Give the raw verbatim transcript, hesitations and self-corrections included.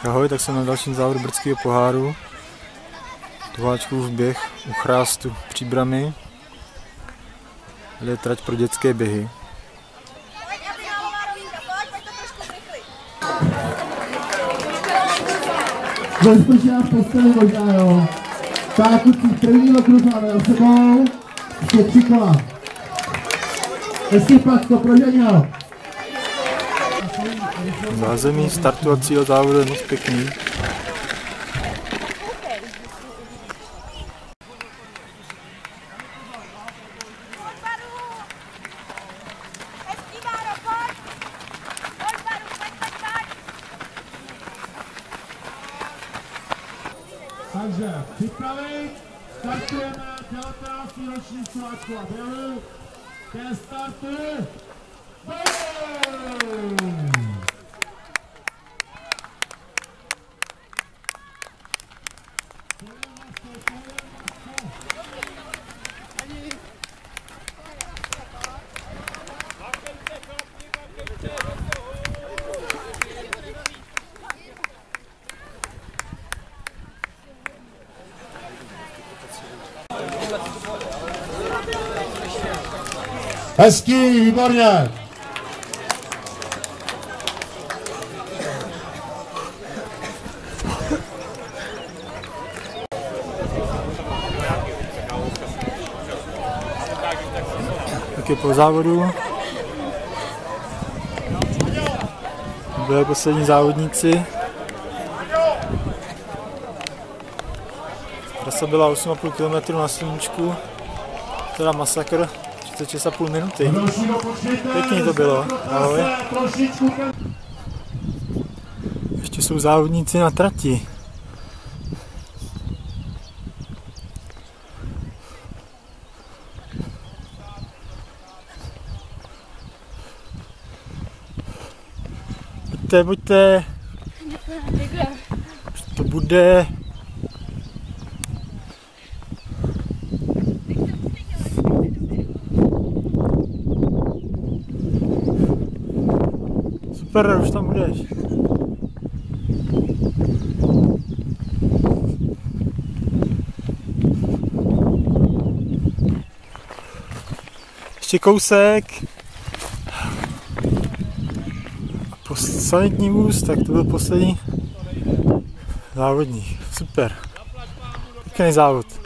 Tak ahoj, tak jsem na dalším závodu Brdského poháru. Továčkův běh u Chrástu Příbrami. Tady je trať pro dětské běhy. Bezpečně nás postavili možná, jo. Tak, kluci, první okruh máme za sebou. Ještě tři kola. Hezký placko, prožení ho. Zázemí startovacího závodu je moc pěkný. Takže připravit, startujeme devatenáctý ročník Slováčku a běhu. Ke startu. Boom! Hezký, výborně. Tak je po závodu. Byli poslední závodníci. Trasa byla osm a půl kilometru na sluníčku. Teda masakr. třicet šest a půl minuty. Pěkný to bylo. Ahoj. Ještě jsou závodníci na trati. Buďte, buďte. To bude. Super, už tam budeš. Ještě kousek. Sanitní vůz, tak to byl poslední závodník. Super. Pěkný závod.